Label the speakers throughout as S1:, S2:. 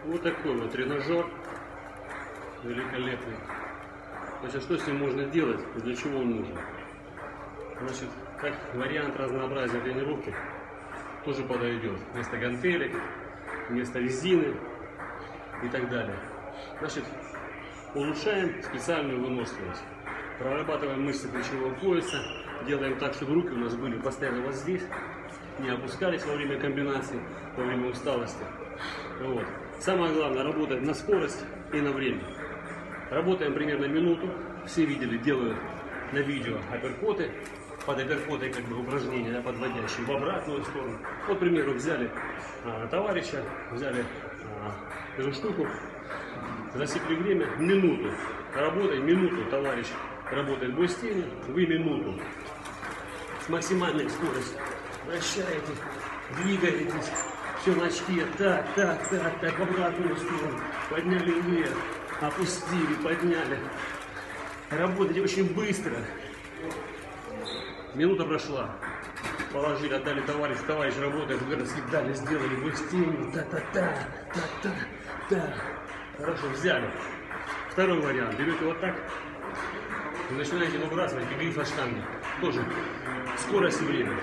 S1: Вот такой вот тренажер. Великолепный. Значит, что с ним можно делать и для чего он нужен? Значит, как вариант разнообразия тренировки тоже подойдет. Вместо гантелек, вместо резины и так далее. Значит, улучшаем специальную выносливость. Прорабатываем мышцы плечевого пояса. Делаем так, чтобы руки у нас были постоянно вот здесь. Не опускались во время комбинации, во время усталости. Вот. Самое главное, работать на скорость и на время. Работаем примерно минуту. Все видели, делают на видео апперкоты. Под апперкоты как бы упражнения, да, подводящие в обратную сторону. Вот, к примеру, взяли товарища, взяли эту штуку, засекли время, минуту. Работаем минуту, товарищ работает быстрее, вы минуту. С максимальной скоростью. Вращаетесь, двигаетесь, все на очке, так, в обратную сторону. Подняли вверх, опустили, подняли. Работайте очень быстро. Минута прошла. Положили, отдали товарищу, товарищ работает, дали, сделали быстрее. Хорошо, взяли. Второй вариант. Берете вот так и начинаете выбрасывать и глиф от штанги. Тоже скорость и время.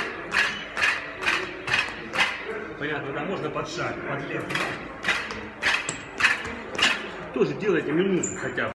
S1: Понятно, да, можно под шаг, под лев. Тоже делайте минуту хотя бы.